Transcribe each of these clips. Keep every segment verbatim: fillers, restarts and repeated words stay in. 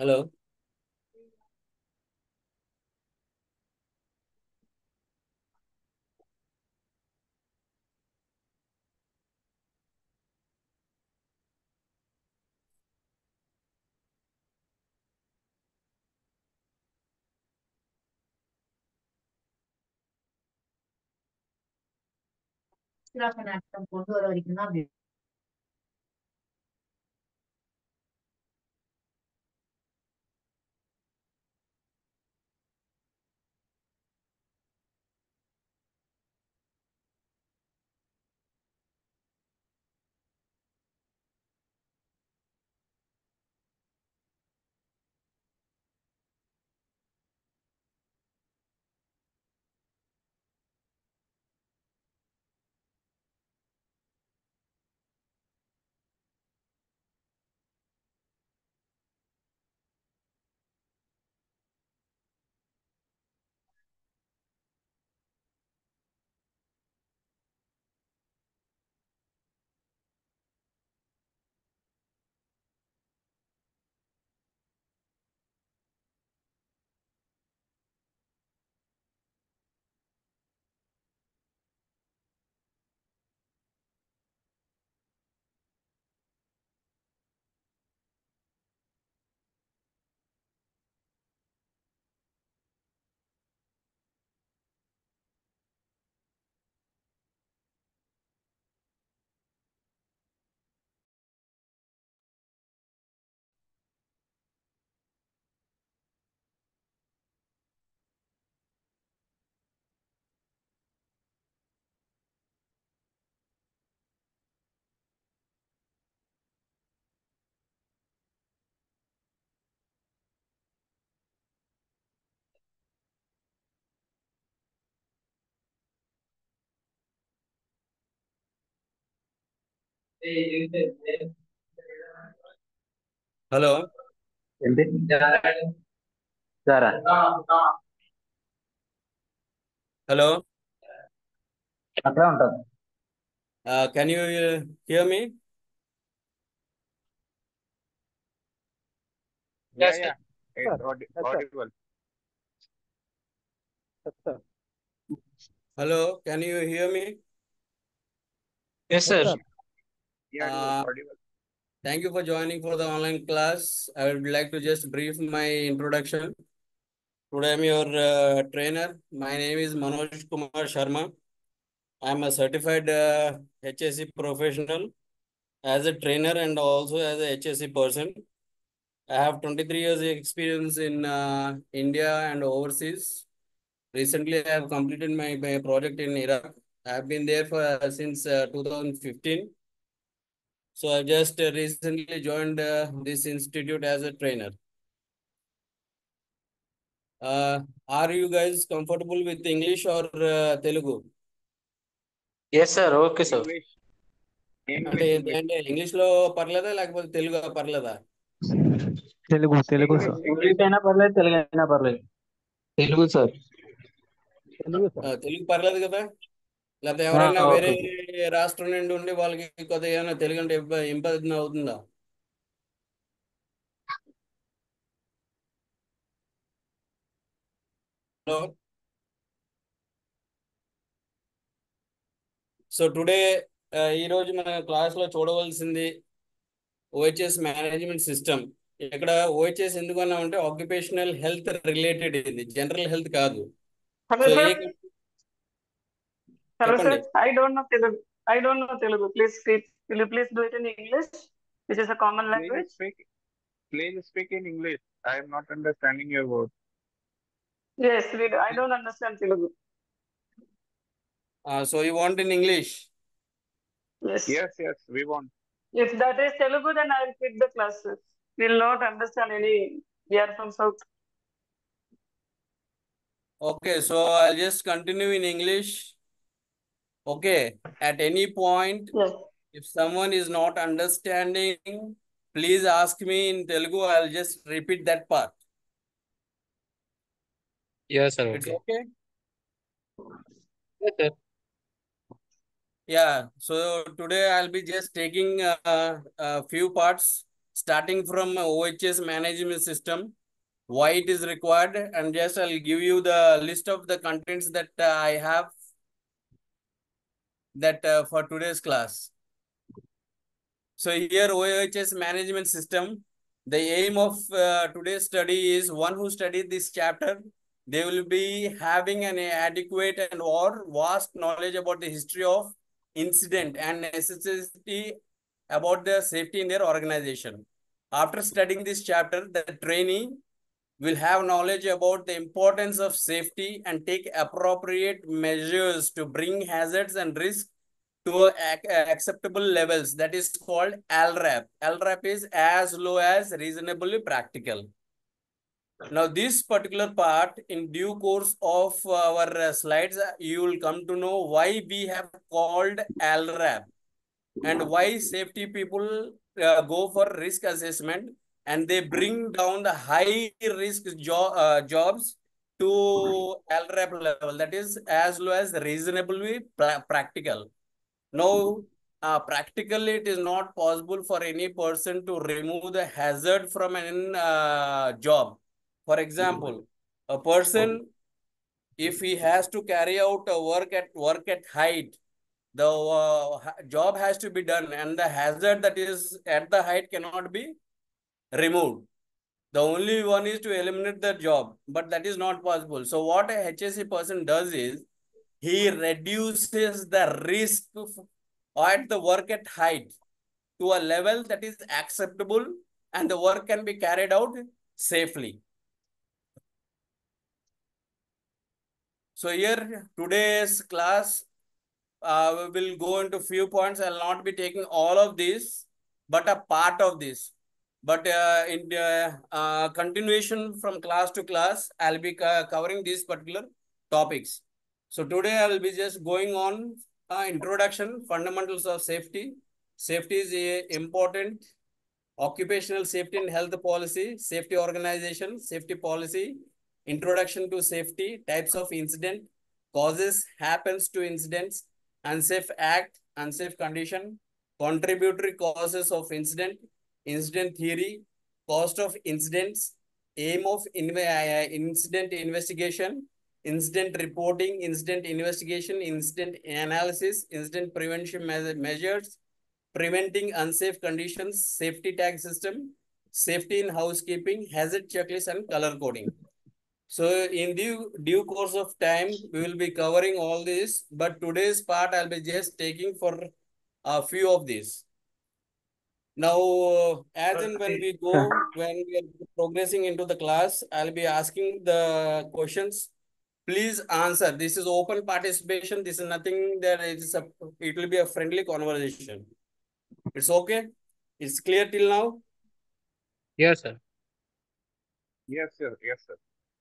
Hello. Hello. ఏంటి సారా Hello. అట్లా ఉంటుంది. Uh, can you uh, hear me? Yeah, Yes, yeah. It's sir. audi- Yes, sir. audible. Yes, sir. Hello. Can you hear me? Yes, Yes, sir. yeah, yeah, it was Uh, audible. Thank you for joining for the online class. I would like to just brief my introduction. Today I'm your uh, trainer. My name is Manoj Kumar Sharma. I'm a certified uh, H S C professional as a trainer and also as a H S C person. I have twenty-three years experience in uh, India and overseas. Recently, I have completed my, my project in Iraq. I have been there for uh, since uh, two thousand fifteen. So I just uh, recently joined uh, this institute as a trainer. Uh, are you guys comfortable with English or uh, Telugu? Yes, sir. Okay, sir. English, అంటే English, English, అంటే English లో పర్లేదా లేకపోతే తెలుగు పర్లేదా? Telugu Telugu English, sir English. English అయినా పర్లేదు, తెలుగు అయినా పర్లేదు. తెలుగు సార్. తెలుగు ఆ, సార్ తెలుగు పర్లేదు కదా? లేకపోతే ఆ, ఎవరైనా వేరే ఓకే. రాష్ట్రం నుండి ఉండి వాళ్ళకి కొద్దిగా ఏమైనా తెలుగు అంటే ఇబ్బ- ఇబ్బంది అవుతుందా? హలో. సో టుడే ఈ రోజు మన క్లాస్ లో చూడవలసింది ఓహెచ్ఎస్ మేనేజ్మెంట్ సిస్టమ్. ఇక్కడ ఓహెచ్ఎస్ ఎందుకు అన్నామంటే ఆక్యుపేషనల్ హెల్త్ రిలేటెడ్, ఇది జనరల్ హెల్త్ కాదు. Hello, so sir. ఏ Hello, sir. చెప్పండి. I don't know Telugu. I don't know Telugu. Please speak. Will you please do it in English, which is a common Please language? speak, please speak in English. I am not understanding your word. Yes, we do. I don't understand Telugu. So you want in English? Yes. Yes, yes, we want. If that is Telugu, then I will quit the classes. Will not understand any. We are from South. Okay, so I just continue in English. Okay, at any point Yes. if someone is not understanding, please ask me in Telugu. I'll just repeat that part. Yes, sir. It's Okay. okay? Yes, sir. Yeah, so today I'll be just taking uh, a few parts. starting from O H S management system, why it is required, and just I'll give you the list of the contents that uh, I have that uh, for today's class. So here O H S management system, the aim of uh, today's study is one who studied this chapter, they will be having an adequate and or vast knowledge about the history of incident and necessity about the safety in their organization. After studying this chapter, the trainee will have knowledge about the importance of safety and take appropriate measures to bring hazards and risks to acceptable levels. That is called L R A P. L R A P is as low as reasonably practical. Now, this particular part, in due course of our uh, slides, you will come to know why we have called L R A P and why safety people uh, go for risk assessment and they bring down the high risk jo uh, jobs to L R A P level. That is as low as reasonably pra practical. Now, uh, practically, it is not possible for any person to remove the hazard from an uh, job. For example, a person, if he has to carry out a work at work at height, the uh, job has to be done, and the hazard that is at the height cannot be removed. The only one is to eliminate the job, but that is not possible. So, what a H S C person does is he reduces the risk at the work at height to a level that is acceptable and the work can be carried out safely. So here today's class uh, we will go into few points. I will not be taking all of this, but a part of this. But uh, in the uh, continuation from class to class, I'll be co covering these particular topics. So today I will be just going on uh, introduction, fundamentals of safety. Safety is a important occupational safety and health policy, safety organization, safety policy, introduction to safety, types of incident, causes, happens to incidents, unsafe act, unsafe condition, contributory causes of incident, incident theory, cost of incidents, aim of inv uh, incident investigation, incident reporting, incident investigation, incident analysis, incident prevention me measures, preventing unsafe conditions, safety tag system, safety in housekeeping, hazard checklist, and color coding. So in due, due course of time, we will be covering all this, but today's part, I'll be just taking for a few of these. Now, as and when we go, when we are progressing into the class, I'll be asking the questions. Please answer. This is open participation. This is nothing that it is a, it will be a friendly conversation. It's okay? It's clear till now? Yes, sir. Yes, sir. Yes, sir.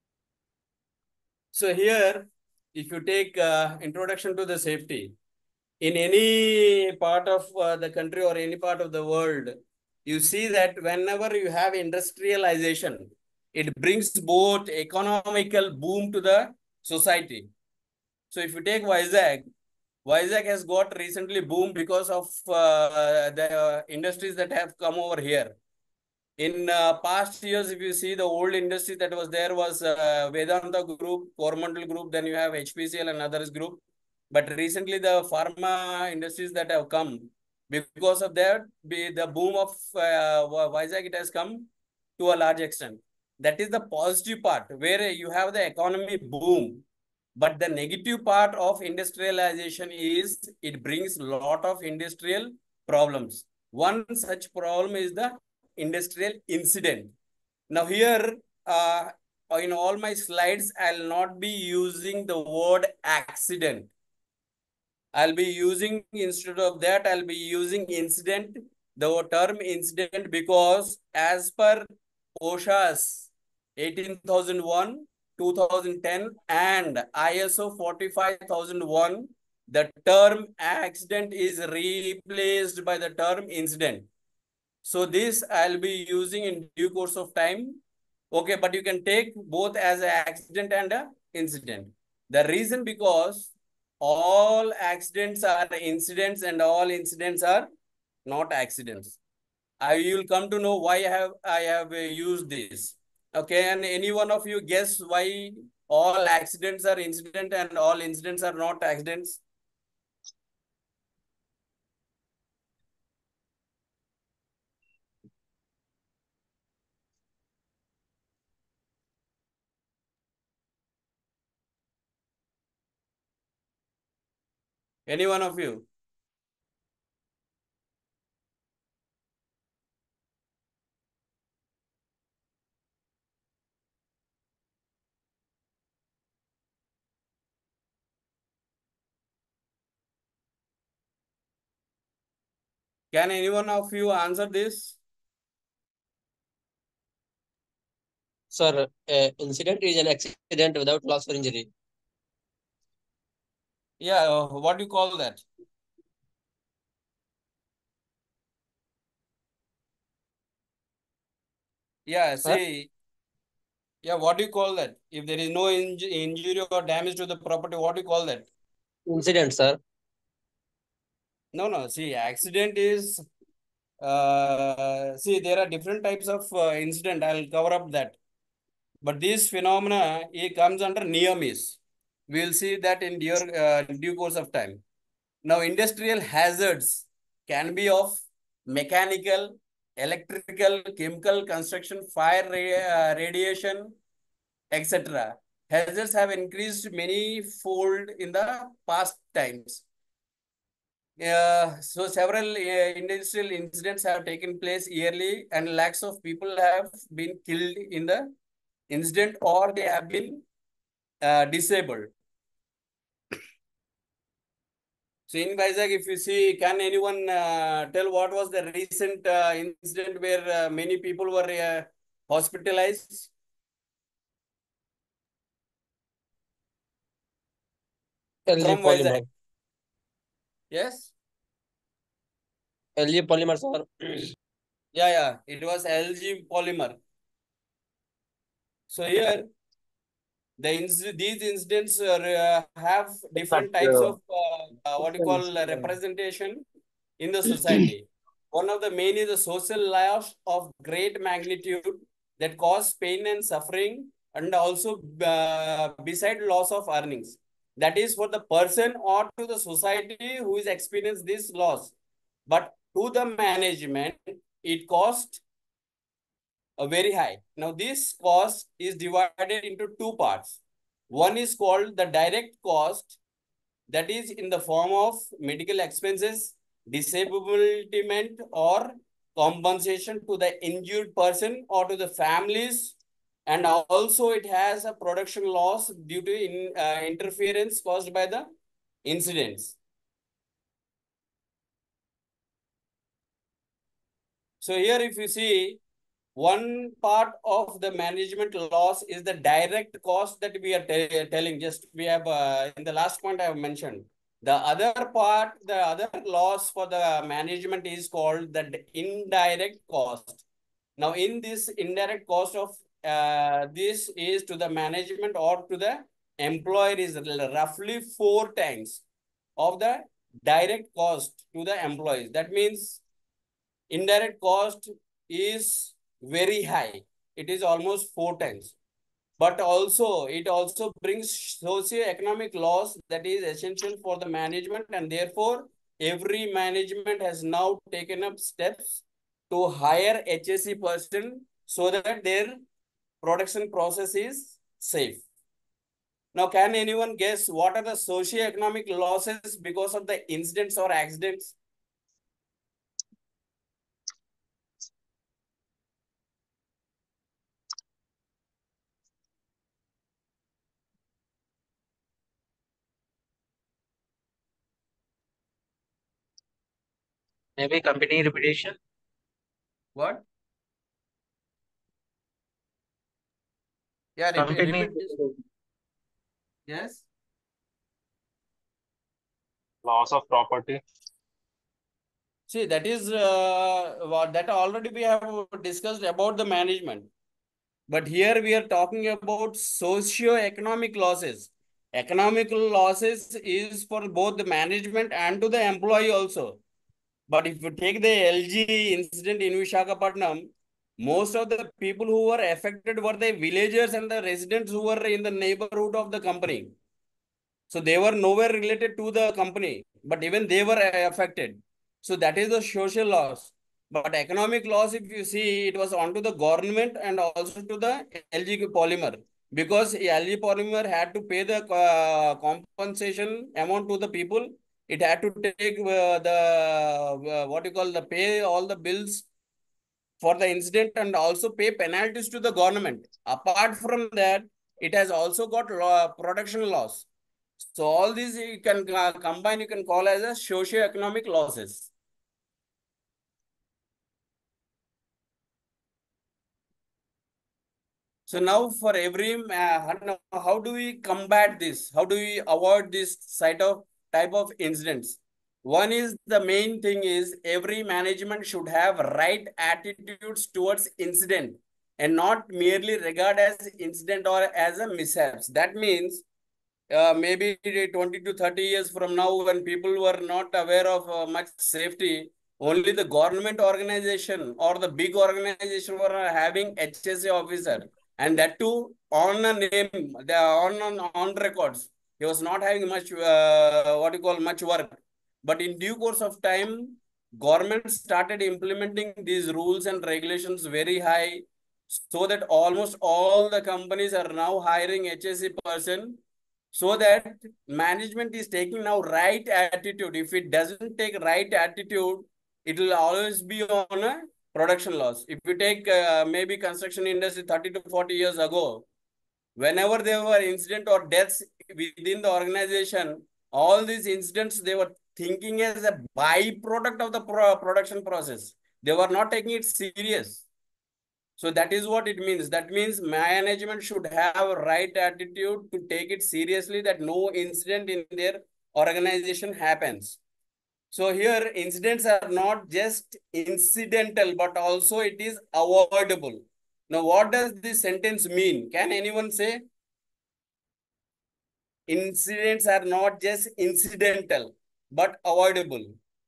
So here, if you take uh, introduction to the safety, in any part of uh, the country or any part of the world, you see that whenever you have industrialization, it brings both economical boom to the society. So if you take Vizag, Vizag has got recently boomed because of uh, the uh, industries that have come over here. In uh, past years, if you see the old industry that was there was uh, Vedanta Group, Coromandel Group, then you have H P C L and others group. But recently the pharma industries that have come, because of that, be the boom of uh, Vizag, it has come to a large extent. That is the positive part where you have the economy boom. But the negative part of industrialization is it brings a lot of industrial problems. One such problem is the industrial incident. Now here, uh, in all my slides, I'll not be using the word accident. I'll be using, instead of that, I'll be using incident, the term incident, because as per OSHA's eighteen thousand one, two thousand ten and I S O forty-five thousand one, the term accident is replaced by the term incident. So this I'll be using in due course of time. Okay, but you can take both as an accident and an incident. The reason because all accidents are incidents and all incidents are not accidents. I will come to know why I have I have uh, used this. Okay, and any one of you guess why all accidents are incident and all incidents are not accidents? Any one of you? Can any one of you answer this? Sir, uh, incident is an accident without loss or injury. Yeah, uh, what do you call that? Yeah, Sir? say, yeah, what do you call that? If there is no inj injury or damage to the property, what do you call that? Incident, sir. No, no, see, accident is, uh, see, there are different types of uh, incident. I'll cover up that. But this phenomena, it comes under near miss. We'll see that in due, uh, due course of time. Now, industrial hazards can be of mechanical, electrical, chemical, construction, fire, uh, radiation, et cetera. Hazards have increased many fold in the past times. Uh, so several uh, industrial incidents have taken place yearly and lakhs of people have been killed in the incident or they have been uh, disabled. So in Vizag, if you see, can anyone uh, tell what was the recent uh, incident where uh, many people were uh, hospitalized? L G From polymer. Vizag? Yes? L G polymer, sir. Yeah, yeah. It was L G polymer. So here, the inc these incidents uh, have different types of uh, uh, what you call uh, representation in the society. One of the main is the social loss of great magnitude that cause pain and suffering, and also uh, beside loss of earnings. That is for the person or to the society who is experienced this loss. But to the management, it cost a very high. Now, this cost is divided into two parts. One is called the direct cost, that is in the form of medical expenses, disablement, or compensation to the injured person or to the families. And also it has a production loss due to in, uh, interference caused by the incidents. So here if you see, one part of the management loss is the direct cost that we are telling. Just we have uh, in the last point I have mentioned. The other part, the other loss for the management is called the indirect cost. Now, in this indirect cost of uh, this is to the management or to the employer is roughly four times of the direct cost to the employees. That means indirect cost is very high. It is almost four times. But also, it also brings socio-economic loss that is essential for the management, and therefore, every management has now taken up steps to hire H S E person so that their production process is safe. Now, can anyone guess what are the socio-economic losses because of the incidents or accidents? Maybe company reputation. What? Yeah, repeat, Company repeat this. Yes. Loss of property. See, that is uh, what that already we have discussed about the management. But here we are talking about socio-economic losses. Economical losses is for both the management and to the employee also. But if you take the L G incident in Visakhapatnam, most of the people who were affected were the villagers and the residents who were in the neighborhood of the company. So they were nowhere related to the company, but even they were affected. So that is the social loss. But economic loss, if you see, it was onto the government and also to the L G Polymer, because L G Polymer had to pay the uh, compensation amount to the people. It had to take uh, the uh, what you call the pay all the bills for the incident and also pay penalties to the government. Apart from that, it has also got law, production loss. So all these you can uh, combine, you can call as a socio-economic losses. So now for every, uh, how do we combat this? How do we avoid this side of type of incidents? One is the main thing is every management should have right attitudes towards incident and not merely regard as incident or as a mishaps. That means uh, maybe twenty to thirty years from now, when people were not aware of uh, much safety, only the government organization or the big organization were having H S A officer, and that too on a name, they are on, on on records. He was not having much uh, what you call much work, but in due course of time, government started implementing these rules and regulations very high, so that almost all the companies are now hiring H S A person, so that management is taking now right attitude. If it doesn't take right attitude, it will always be on a production loss. If you take uh, maybe construction industry thirty to forty years ago, whenever there were incident or deaths within the organization, all these incidents they were thinking as a byproduct of the pro production process. They were not taking it serious. So that is what it means. That means management should have a right attitude to take it seriously, that no incident in their organization happens. So here incidents are not just incidental, but also it is avoidable. Now, what does this sentence mean? Can anyone say? Incidents are not just incidental, but avoidable.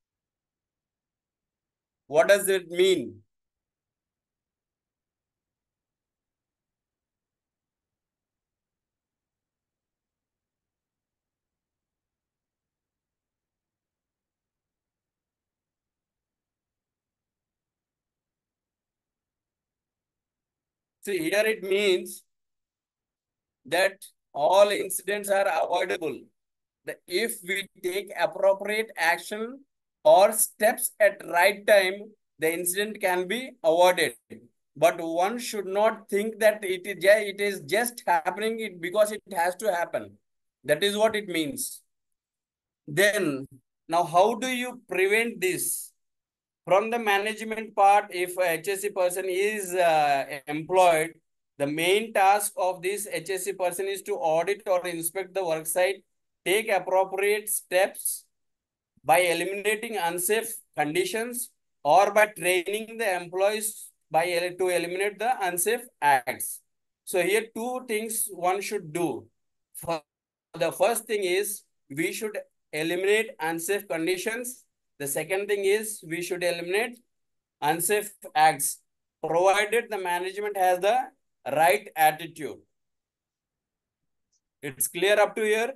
What does it mean? See, here it means that all incidents are avoidable. That if we take appropriate action or steps at right time, the incident can be avoided. But one should not think that it is, it is just happening because it has to happen. That is what it means. Then, now how do you prevent this? From the management part, if a H S C person is uh, employed, the main task of this H S C person is to audit or inspect the work site, take appropriate steps by eliminating unsafe conditions or by training the employees by to eliminate the unsafe acts. So here two things one should do. For the first thing is we should eliminate unsafe conditions. The second thing is we should eliminate unsafe acts, provided the management has the right attitude. It's clear up to here?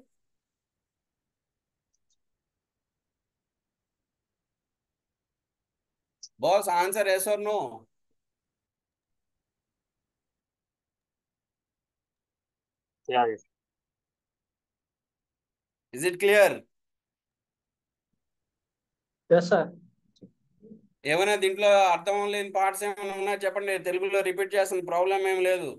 Boss, answer yes or no? Yeah, yes. Is it clear? Yes, sir. ఏమైనా దీంట్లో అర్థం లేని parts ఏమైనా ఉన్నా చెప్పండి, తెలుగులో repeat చేస్తున్న problem ఏం లేదు.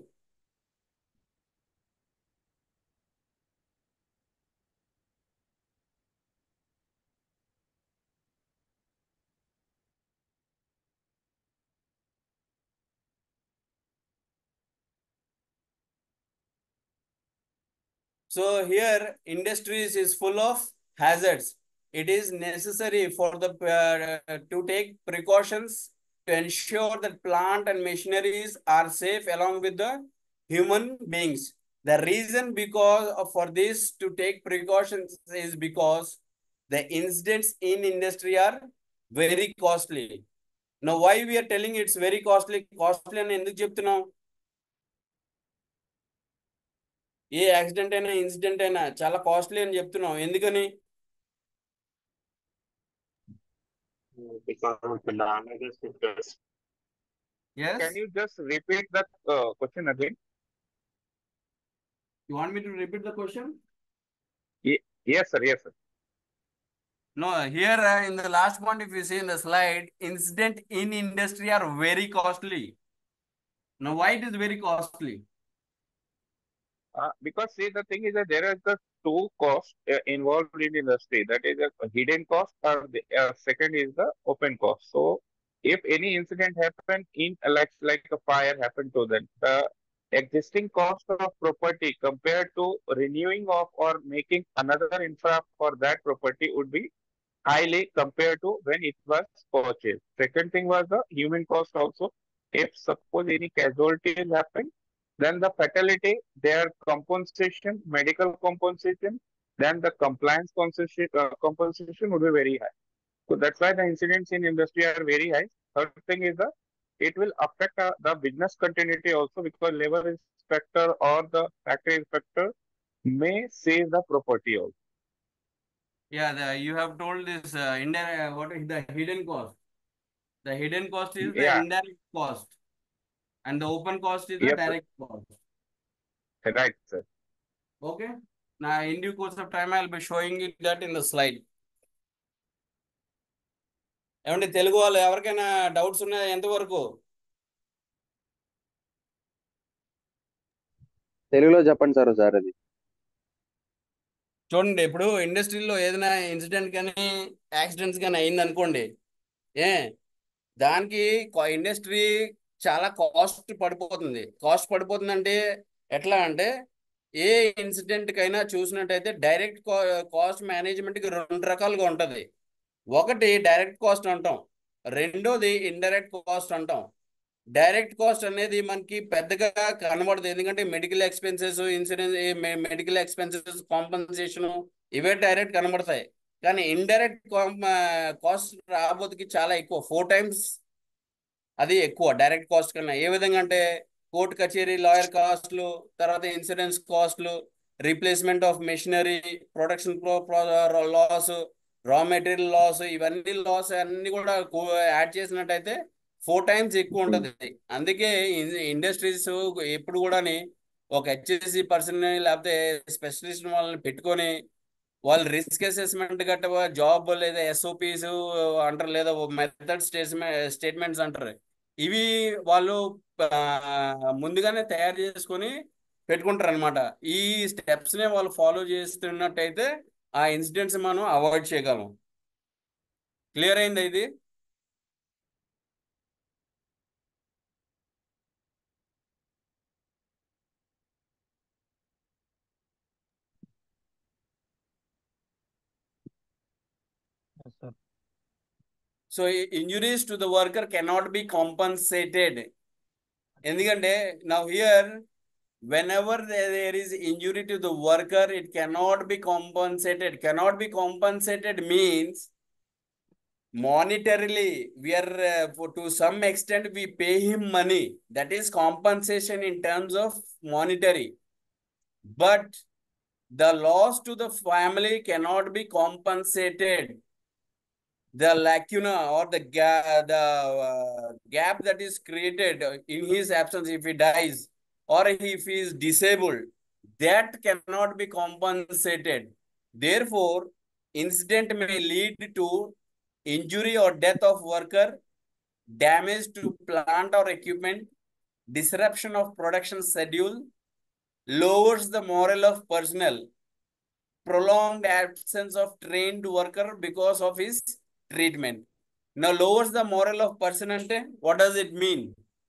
So here industries is full of hazards. It is necessary for the uh, to take precautions to ensure that plant and machineries are safe along with the human beings. The reason because of, for this to take precautions is because the incidents in industry are very costly. No why we are telling it's very costly? Costly అని ఎందుకు చెప్తున్నాం? ఏ accident అయినా incident అయినా చాలా costly అని చెప్తున్నాం, ఎందుకని? Because of the damages to the- Yes. Can you just repeat that uh, question again? You want me to repeat the question? Ye- Yes, sir. Yes, sir. No, here uh, in the last point, if you see in the slide, incident in industry are very costly. Now, why it is very costly? Uh, because see, the thing is that there are the two costs uh, involved in industry. That is a hidden cost, or the uh, second is the open cost. So, if any incident happen in uh, like like a fire happened to them, the existing cost of property compared to renewing of or making another infra for that property would be highly compared to when it was purchased. Second thing was the human cost also. If suppose any casualties happen, then the fatality, their compensation, medical compensation, then the compliance compensation, uh, compensation would be very high. So that's why the incidents in industry are very high. Third thing is the it will affect uh, the business continuity also, because labor inspector or the factory inspector may seize the property also. Yeah, the, you have told this uh, indirect, what is the hidden cost? The hidden cost is the Yeah. indirect cost, and the open cost is the Yes, sir. direct cost. Right, sir. Okay. Now, in due course of time, I'll be showing you that in the slide. ఏమంటే తెలుగు వాళ్ళు ఎవరికైనా doubts ఉన్నాయా ఎంతవరకు? తెలుగులో చెప్పండి sir sir అది. చూడండి, ఇప్పుడు ఇండస్ట్రీలో ఏదైనా ఇన్సిడెంట్ కానీ యాక్సిడెంట్స్ కానీ అయింది అనుకోండి, ఏ దానికి ఇండస్ట్రీ చాలా కాస్ట్ పడిపోతుంది. కాస్ట్ పడిపోతుంది అంటే ఎట్లా అంటే, ఏ ఇన్సిడెంట్ కైనా చూసినట్టయితే డైరెక్ట్ కాస్ట్ మేనేజ్మెంట్కి రెండు రకాలుగా ఉంటుంది. ఒకటి డైరెక్ట్ కాస్ట్ అంటాం, రెండోది ఇండైరెక్ట్ కాస్ట్ అంటాం. డైరెక్ట్ కాస్ట్ అనేది మనకి పెద్దగా కనబడదు, ఎందుకంటే medical expenses, insurance, medical expenses, compensation ఇవే డైరెక్ట్ కనబడతాయి. కానీ ఇండైరెక్ట్ కాస్ట్ రాబోతుకి చాలా ఎక్కువ, ఫోర్ టైమ్స్ అది ఎక్కువ డైరెక్ట్ కాస్ట్ కన్నా. ఏ విధంగా అంటే కోర్టు కచేరీ, లాయర్ కాస్ట్లు, తర్వాత ఇన్సూరెన్స్ కాస్ట్లు, replacement of machinery, production loss, raw material loss, ఇవన్నీ లాస్ అన్ని కూడా యాడ్ చేసినట్టయితే ఫోర్ టైమ్స్ ఎక్కువ ఉంటుంది. అందుకే ఇండస్ట్రీస్ ఎప్పుడు కూడా ఒక హెచ్ఎస్సి పర్సన్ లేకపోతే స్పెషలిస్ట్ వాళ్ళని పెట్టుకొని వాళ్ళు రిస్క్ అసెస్మెంట్ గట్ట జాబ్ లేదా ఎస్ఓపిస్ అంటారు, లేదా మెథడ్ స్టేట్మెంట్స్ అంటారు, ఇవి వాళ్ళు ముందుగానే తయారు చేసుకొని పెట్టుకుంటారు అనమాట. ఈ స్టెప్స్నే వాళ్ళు ఫాలో చేస్తున్నట్టయితే ఆ ఇన్సిడెంట్స్ మనం అవాయిడ్ చేయగలం. క్లియర్ అయిందా ఇది? Yes, sir. So injuries to the worker cannot be compensated. ఎందుకంటే now here whenever there is injury to the worker, it cannot be compensated. Cannot be compensated means monetarily we are uh, for, to some extent we pay him money, that is compensation in terms of monetary, but the loss to the family cannot be compensated. The lacuna or the gap, the uh, gap that is created in his absence, if he dies or if he is disabled, that cannot be compensated. Therefore, incident may lead to injury or death of worker, damage to plant or equipment, disruption of production schedule, lowers the morale of personnel, prolonged absence of trained worker because of his treatment. Now, lowers the morale of person ante what does it mean?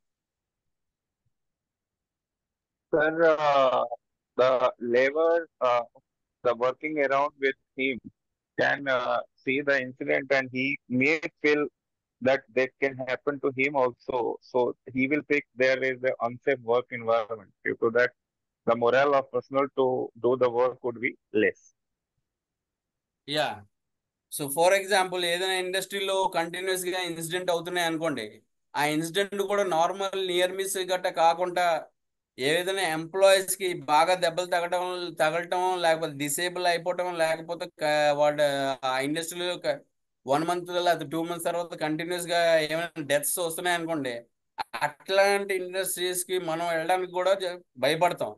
Sir, uh, the labor, uh, the working around with him can uh, see the incident, and he may feel that that can happen to him also. So he will think there is an unsafe work environment. Due to that, the morale of personnel to do the work would be less. Yeah. So for example ఏదైనా ఇండస్ట్రీలో continuous గా incident అవుతున్నాయి అనుకోండి, ఆ incident కూడా normal near miss గట్ట కాకుండా ఏదైనా ఎంప్లాయీస్ కి బాగా దెబ్బలు తగలటం తగలటం లేకపోతే డిసేబుల్ అయిపోవటం, లేకపోతే క- వాడు ఆ ఇండస్ట్రీలో వన్ మంత్ లేకపోతే టూ మంత్స్ తర్వాత కంటిన్యూస్ గా ఏమైనా డెత్స్ వస్తున్నాయి అనుకోండి, అట్లాంటి ఇండస్ట్రీస్ కి మనం వెళ్ళడానికి కూడా జ- భయపడతాం.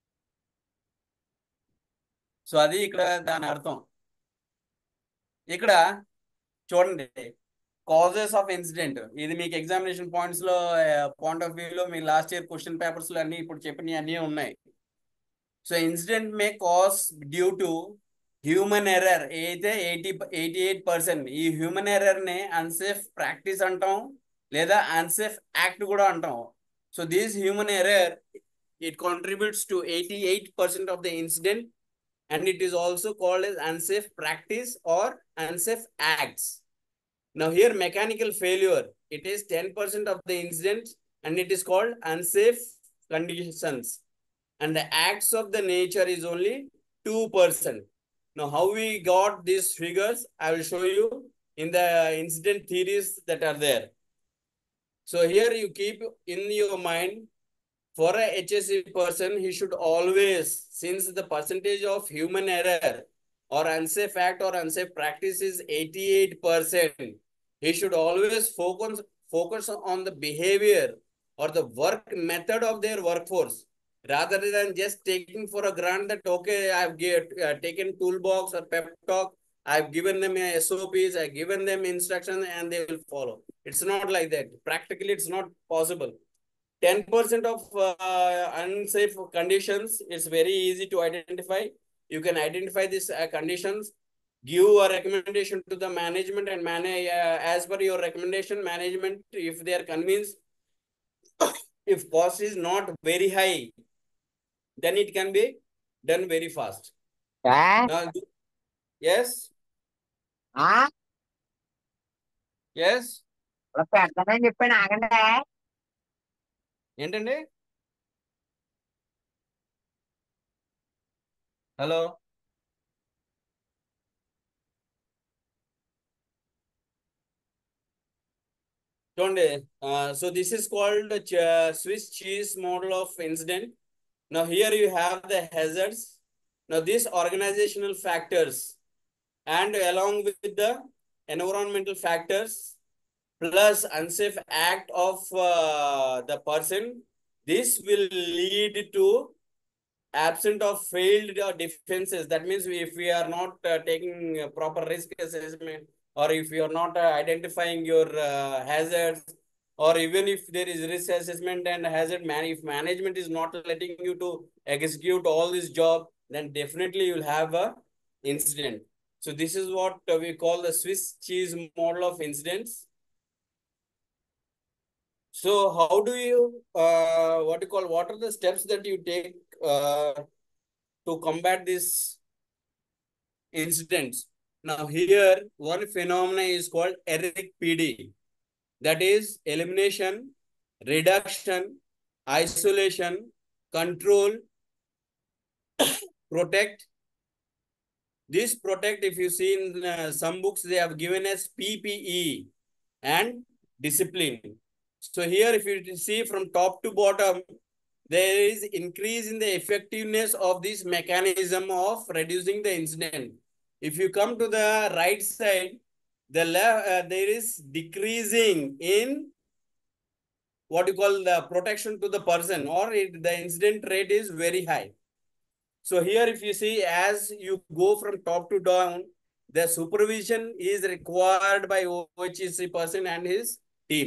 సో అది ఇక్కడ దాని అర్థం. ఇక్కడ చూడండి, కాజెస్ ఆఫ్ ఇన్సిడెంట్, ఇది మీకు ఎగ్జామినేషన్ పాయింట్స్ లో పాయింట్ ఆఫ్ వ్యూలో మీ లాస్ట్ ఇయర్ క్వశ్చన్ పేపర్స్ లో అన్ని ఇప్పుడు చెప్పినవి అన్నీ ఉన్నాయి. So incident may cause due to human error అయితే ఎయిటీ ఎయిటీ ఎయిట్ పర్సెంట్ ఈ హ్యూమన్ ఎర్రర్ ని అన్సేఫ్ ప్రాక్టీస్ అంటాం, లేదా అన్సేఫ్ యాక్ట్ కూడా అంటాం. So this human error it contributes to eighty eight percent of the incident, and it is also called as unsafe practice or unsafe acts. Now here mechanical failure, it is ten percent of the incident and it is called unsafe conditions. And the acts of the nature is only two percent. Now how we got these figures, I will show you in the incident theories that are there. So here you keep in your mind, for a H S C person, he should always, since the percentage of human error or unsafe act or unsafe practice is eighty-eight percent, he should always focus, focus on the behavior or the work method of their workforce, rather than just taking for a grant that, okay, I've get, uh, taken toolbox or pep talk, I've given them a S O Ps, I've given them instructions and they will follow. It's not like that. Practically, it's not possible. ten percent of uh, unsafe conditions is very easy to identify. You can identify these uh, conditions, give a recommendation to the management and manage uh, as per your recommendation. Management, if they are convinced, if cost is not very high, then it can be done very fast. Now, yes, yes, చెప్పాను ఆగండి. ఏంటండి? Hello, చూడండి. So this is called the ch- Swiss cheese model of incident. Now here you have the hazards. Now these organizational factors and along with the environmental factors plus unsafe act of uh, the person, this will lead to absent of failed uh, defenses. That means if we are not uh, taking uh, proper risk assessment, or if you are not uh, identifying your uh, hazards, or even if there is risk assessment and hazard man, if management is not letting you to execute all this job, then definitely you will have a incident. So this is what uh, we call the Swiss cheese model of incidents. So how do you, uh, what you call, what are the steps that you take uh, to combat these incidents? Now here, one phenomenon is called ERIC P D. That is elimination, reduction, isolation, control, protect. This protect, if you see in uh, some books, they have given as P P E and discipline. So here, if you see from top to bottom, there is increase in the effectiveness of this mechanism of reducing the incident. If you come to the right side, the left, uh, there is decreasing in what you call the protection to the person, or it, the incident rate is very high. So here, if you see, as you go from top to down, the supervision is required by O H S C person and his team.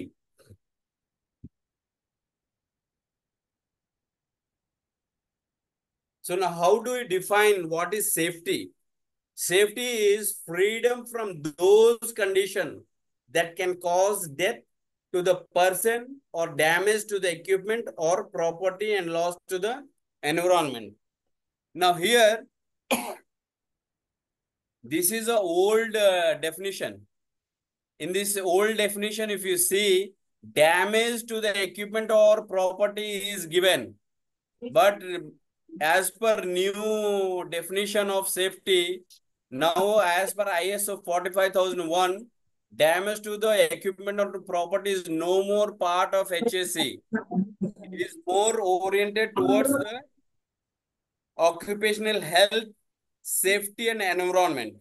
So now how do we define what is safety? Safety is freedom from those conditions that can cause death to the person or damage to the equipment or property and loss to the environment. Now here, this is an old uh, definition. In this old definition, if you see, damage to the equipment or property is given. But as per new definition of safety, Now, as per I S O forty-five thousand one, damage to the equipment or property is no more part of H S C. It is more oriented towards the occupational health, safety, and environment.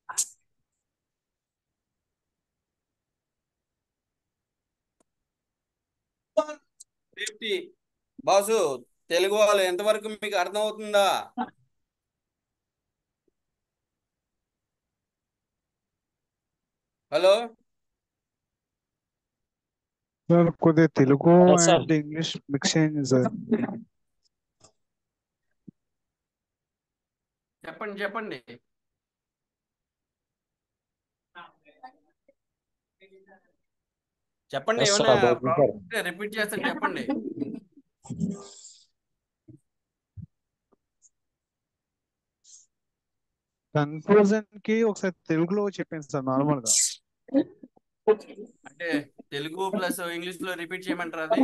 Safety boss, Telugu వాళ్ళు ఎంతవరకు మీకు అర్థమవుతుందా? Hello sir కొద్దిగా Telugu Yes, sir. And English mix చేయండి sir. చెప్పండి చెప్పండి. చెప్పండి, Yes, sir. ఏమైనా Okay, sir. ప్రాబ్లం రిపీట్ చేస్తే చెప్పండి. కన్ఫ్యూజన్ కి ఒకసారి తెలుగులో చెప్పండి సార్ నార్మల్ గా. అంటే తెలుగు ప్లస్ ఇంగ్లీష్ లో రిపీట్ చేయమంటారు అది?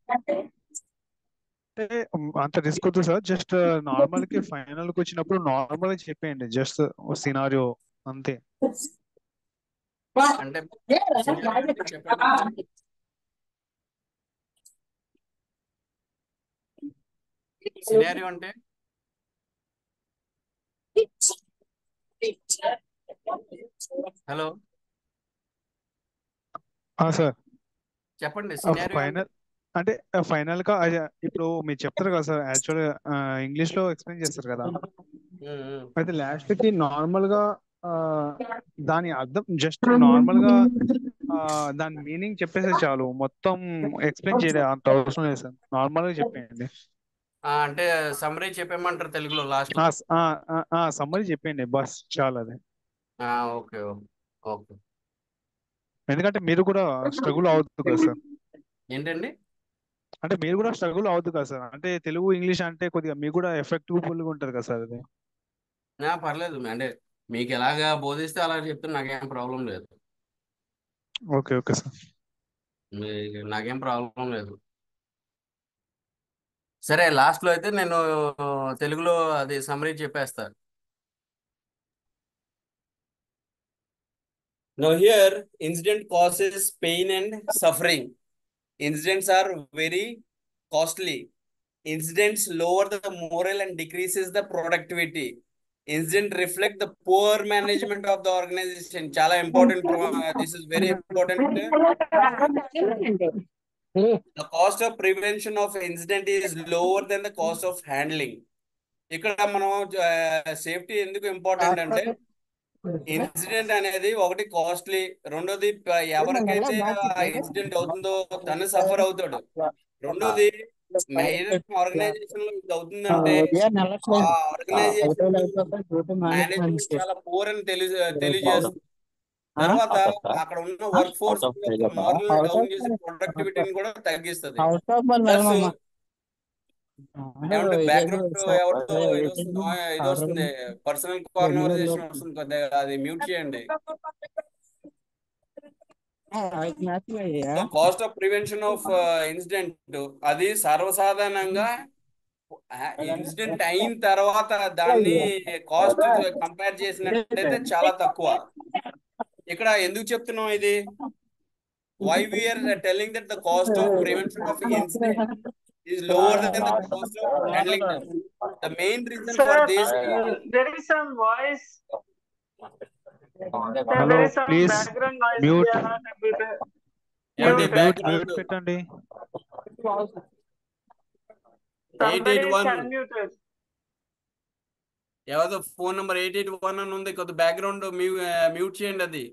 అంటే అంత రిస్క్ వద్దు సార్, జస్ట్ నార్మల్ కి ఫైనల్ కి వచ్చినప్పుడు నార్మల్ గా చెప్పేయండి, జస్ట్ సినారియో అంతే. అంటే scenario అంటే చెప్పండి. సినారియో అంటే హలో సార్ చెప్పండి. సినారియో ఫైనల్ అంటే ఫైనల్ గా అది ఇప్పుడు మీరు చెప్తారు కదా సార్, యాక్చువల్ ఇంగ్లీష్ లో ఎక్స్ప్లెయిన్ చేస్తారు కదా, అయితే లాస్ట్ కి నార్మల్ గా ఆ, దాని అర్థం జస్ట్ నార్మల్ గా ఆ, దాని మీనింగ్ చెప్పేస్తే చాలు, మొత్తం ఎక్స్ప్లెయిన్ చేయలేదు అంత అవసరం లేదు సార్, నార్మల్ గా చెప్పేయండి. అంటే సమ్మరీ చెప్పేయమంటారు తెలుగులో లాస్ట్? సమ్మరీ చెప్పేయండి బస్ చాలు అది. Okay okay. ఎందుకంటే మీరు కూడా స్ట్రగుల్ అవుతుంది కదా సార్, ఏంటండి? అంటే మీరు కూడా స్ట్రగుల్ అవుతుంది కదా సార్, అంటే తెలుగు ఇంగ్లీష్ అంటే కొద్దిగా మీకు కూడా ఎఫెక్టివ్ గా ఉంటుంది కదా సార్ అది. నా పర్లేదు, అంటే మీకు ఎలాగా బోధిస్తే అలా చెప్తే నాకేం ప్రాబ్లం లేదు. Okay okay sir. మీ- నాకేం ప్రాబ్లం లేదు. సరే, లాస్ట్ లో అయితే నేను తెలుగులో అది సమ్మరీ చెప్పేస్తాను. Now here, incident causes pain and suffering. Incidents are very costly. Incidents lower the morale and decreases the productivity. Incident reflect the poor management of the organization. Chala important. This is very important. The cost of prevention of incident is lower than the cost of handling. ఇక్కడ మనం safety ఎందుకు important అంటే, incident అనేది ఒకటి costly, రెండోది ప- ఎవరికైతే ఆ ఇన్సిడెంట్ అవుతుందో తను సఫర్ అవుతాడు, రెండోది ఆర్గనైజేషన్ లో ఇది అవుతుందంటే ఆ ఆర్గనైజేషన్ మేనేజ్మెంట్ చాలా పూర్ అని తెలియ తెలియజేస్తుంది. తర్వాత అక్కడ ఉన్న వర్క్ ఫోర్స్ యొక్క మోరల్ డౌన్ చేసి ప్రొడక్టివిటీని కూడా తగ్గిస్తుంది. ప్లస్ ఏమంటే బ్యాక్గ్రౌండ్ ఎవరితో ఇది వస్తుంది, ఇది వస్తుంది పర్సనల్ కాన్వర్సేషన్ వస్తుంది కొద్దిగా, అది మ్యూట్ చేయండి. Cost of prevention of incident అది సర్వసాధారణంగా ఇన్సిడెంట్ అయిన తర్వాత దాన్ని కాస్ట్ కంపేర్ చేసినట్టయితే చాలా తక్కువ. ఇక్కడ ఎందుకు చెప్తున్నాం ఇది? Why we are telling that the cost of prevention of incident is lower than the cost of handling them. The main reason Sir, for this uh, is there is some voice. Sir, hello there is some please background noise. Mute We are not able to. ఏమంటే mute background mute పెట్టండి. Eight Somebody eight is one unmuted. ఎవరిదో phone number eight eight one అని ఉంది, కొద్ది background mute చేయండి అది.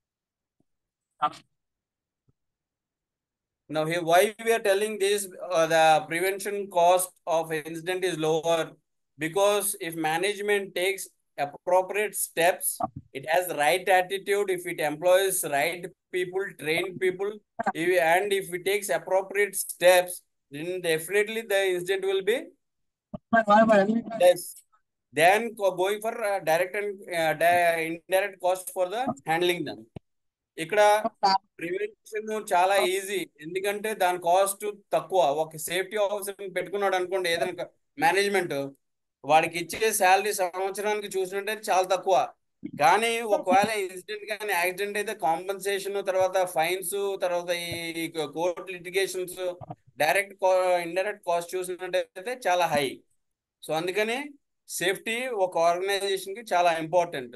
Now here, why we are telling this, uh, the prevention cost of incident is lower, because if management takes appropriate steps, it has the right attitude, if it employs right people, trained people, if, and if it takes appropriate steps, then definitely the incident will be less. Then go- going for uh, direct and uh, di- indirect cost for the handling them. ఇక్కడ prevention చాలా easy, ఎందుకంటే దాని cost తక్కువ. ఒక safety officer పెట్టుకున్నాడు అనుకోండి, ఏదైనా management వాడికి ఇచ్చే శాలరీ సంవత్సరానికి చూసినట్టే చాలా తక్కువ. కానీ ఒకవేళ ఇన్సిడెంట్ కానీ యాక్సిడెంట్ అయితే కాంపన్సేషన్, తర్వాత ఫైన్స్, తర్వాత ఈ court litigations, direct indirect cost చూసినట్టయితే చాలా హై. సో అందుకని సేఫ్టీ ఒక ఆర్గనైజేషన్ కి చాలా ఇంపార్టెంట్.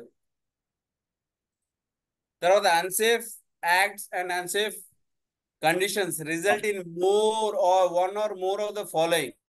తర్వాత unsafe acts and unsafe conditions result in more or one or more of the following.